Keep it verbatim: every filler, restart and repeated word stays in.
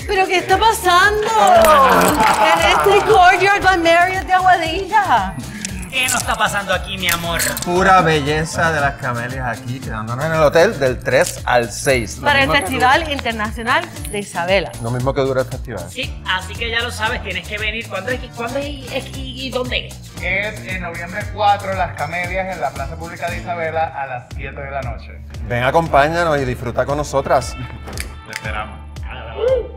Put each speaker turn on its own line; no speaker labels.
¿Pero qué está pasando? En este Courtyard by Marriott de Aguadilla.
¿Qué nos está pasando aquí, mi amor?
Pura belleza de las camelias aquí, quedándonos en el hotel del tres al seis.
Para el Festival Internacional de Isabela.
Lo mismo que dura el festival.
Sí, así que ya lo sabes, tienes que venir. ¿Cuándo es, ¿cuándo es, es y, y dónde es?
Es en noviembre cuatro, Las Camelias, en la Plaza Pública de Isabela, a las siete de la noche.
Ven, acompáñanos y disfruta con nosotras.
Te esperamos.
Uh.